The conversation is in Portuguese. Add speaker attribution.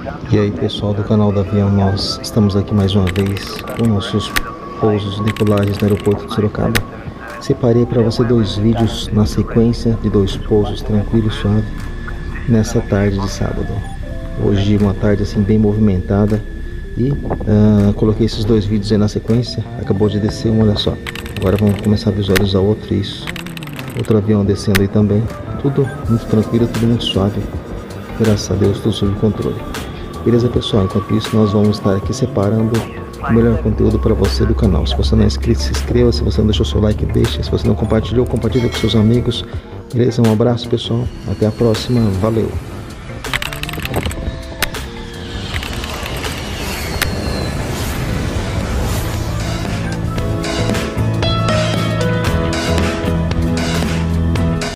Speaker 1: E aí pessoal do canal do Avião, nós estamos aqui mais uma vez com nossos pousos e decolagens no aeroporto de Sorocaba. Separei para você dois vídeos na sequência de dois pousos tranquilo e suave nessa tarde de sábado. Hoje uma tarde assim bem movimentada e coloquei esses dois vídeos aí na sequência. Acabou de descer um, olha só. Agora vamos começar a visualizar outro, isso. Outro avião descendo aí também. Tudo muito tranquilo, tudo muito suave. Graças a Deus, tudo sob controle. Beleza, pessoal? Enquanto isso, nós vamos estar aqui separando o melhor conteúdo para você do canal. Se você não é inscrito, se inscreva. Se você não deixou seu like, deixa. Se você não compartilhou, compartilha com seus amigos. Beleza? Um abraço, pessoal. Até a próxima. Valeu!